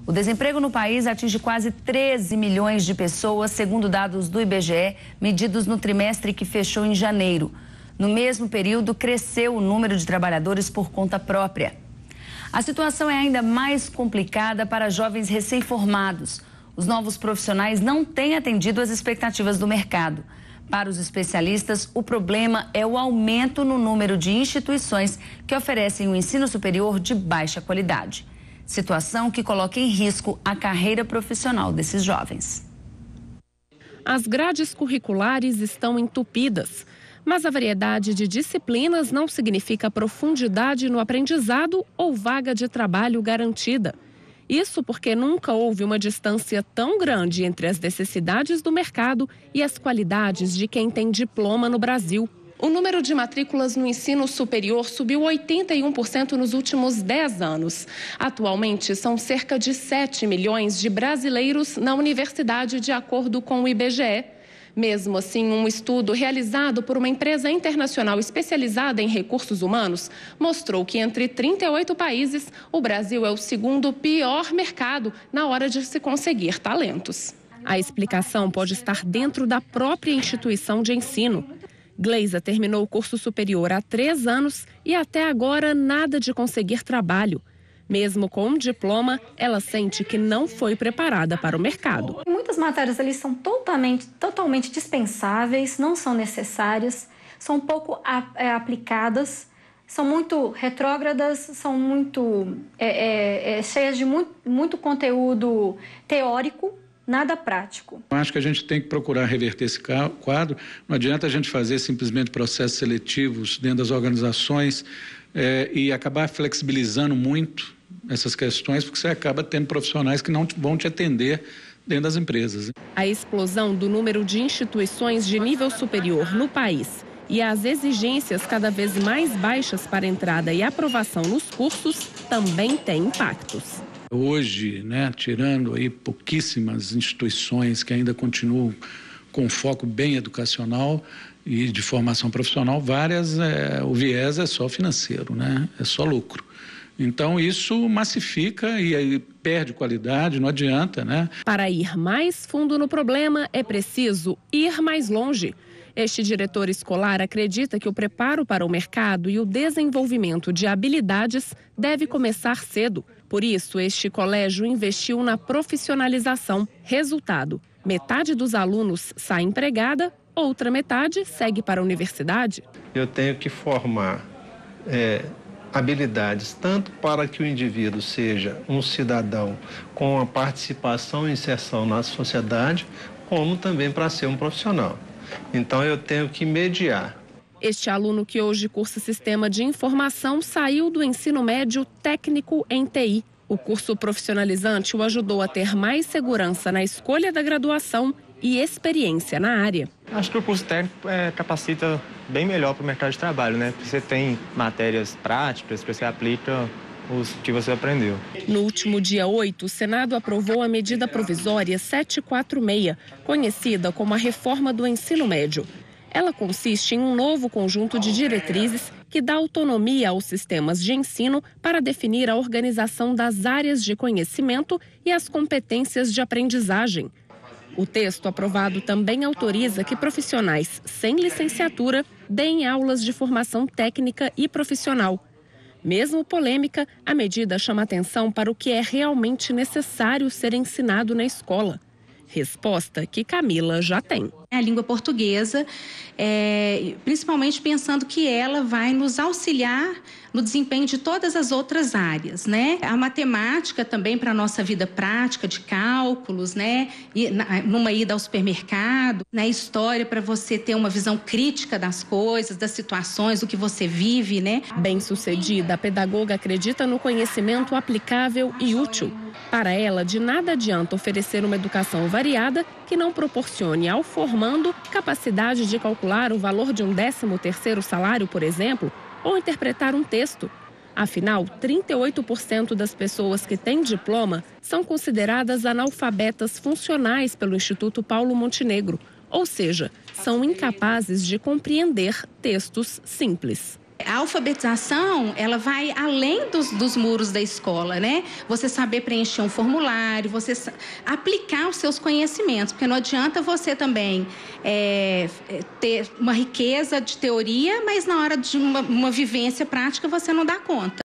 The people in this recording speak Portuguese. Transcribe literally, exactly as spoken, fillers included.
O desemprego no país atinge quase treze milhões de pessoas, segundo dados do I B G E, medidos no trimestre que fechou em janeiro. No mesmo período, cresceu o número de trabalhadores por conta própria. A situação é ainda mais complicada para jovens recém-formados. Os novos profissionais não têm atendido às expectativas do mercado. Para os especialistas, o problema é o aumento no número de instituições que oferecem o ensino superior de baixa qualidade. Situação que coloca em risco a carreira profissional desses jovens. As grades curriculares estão entupidas, mas a variedade de disciplinas não significa profundidade no aprendizado ou vaga de trabalho garantida. Isso porque nunca houve uma distância tão grande entre as necessidades do mercado e as qualidades de quem tem diploma no Brasil. O número de matrículas no ensino superior subiu oitenta e um por cento nos últimos dez anos. Atualmente, são cerca de sete milhões de brasileiros na universidade, de acordo com o I B G E. Mesmo assim, um estudo realizado por uma empresa internacional especializada em recursos humanos mostrou que entre trinta e oito países, o Brasil é o segundo pior mercado na hora de se conseguir talentos. A explicação pode estar dentro da própria instituição de ensino. Gleisa terminou o curso superior há três anos e até agora nada de conseguir trabalho. Mesmo com um diploma, ela sente que não foi preparada para o mercado. Muitas matérias ali são totalmente, totalmente dispensáveis, não são necessárias, são pouco é, aplicadas, são muito retrógradas, são muito é, é, é, cheias de muito, muito conteúdo teórico, nada prático. Eu acho que a gente tem que procurar reverter esse quadro. Não adianta a gente fazer simplesmente processos seletivos dentro das organizações é, e acabar flexibilizando muito essas questões, porque você acaba tendo profissionais que não vão te atender dentro das empresas. A explosão do número de instituições de nível superior no país e as exigências cada vez mais baixas para entrada e aprovação nos cursos também têm impactos. Hoje, né, tirando aí pouquíssimas instituições que ainda continuam com foco bem educacional e de formação profissional, várias, é, o viés é só financeiro, né, é só lucro. Então, isso massifica e aí perde qualidade, não adianta, né? Para ir mais fundo no problema, é preciso ir mais longe. Este diretor escolar acredita que o preparo para o mercado e o desenvolvimento de habilidades deve começar cedo. Por isso, este colégio investiu na profissionalização. Resultado: metade dos alunos sai empregada, outra metade segue para a universidade. Eu tenho que formar é... habilidades, tanto para que o indivíduo seja um cidadão com a participação e inserção na sociedade, como também para ser um profissional. Então, eu tenho que mediar. Este aluno que hoje cursa Sistema de Informação saiu do ensino médio técnico em T I. O curso profissionalizante o ajudou a ter mais segurança na escolha da graduação e experiência na área. Acho que o curso técnico é, capacita bem melhor para o mercado de trabalho, né? Você tem matérias práticas que você aplica os que você aprendeu. No último dia oito, o Senado aprovou a medida provisória setecentos e quarenta e seis, conhecida como a reforma do ensino médio. Ela consiste em um novo conjunto de diretrizes que dá autonomia aos sistemas de ensino para definir a organização das áreas de conhecimento e as competências de aprendizagem. O texto aprovado também autoriza que profissionais sem licenciatura deem aulas de formação técnica e profissional. Mesmo polêmica, a medida chama atenção para o que é realmente necessário ser ensinado na escola. Resposta que Camila já tem. A língua portuguesa, é, principalmente pensando que ela vai nos auxiliar no desempenho de todas as outras áreas, né? A matemática também para a nossa vida prática de cálculos, né? E, na, numa ida ao supermercado, na história para você ter uma visão crítica das coisas, das situações, do que você vive, né? Bem-sucedida, a pedagoga acredita no conhecimento aplicável e útil. Para ela, de nada adianta oferecer uma educação variada que não proporcione ao formando capacidade de calcular o valor de um décimo terceiro salário, por exemplo, ou interpretar um texto. Afinal, trinta e oito por cento das pessoas que têm diploma são consideradas analfabetas funcionais pelo Instituto Paulo Montenegro, ou seja, são incapazes de compreender textos simples. A alfabetização, ela vai além dos, dos muros da escola, né? Você saber preencher um formulário, você aplicar os seus conhecimentos, porque não adianta você também é, ter uma riqueza de teoria, mas na hora de uma, uma vivência prática você não dá conta.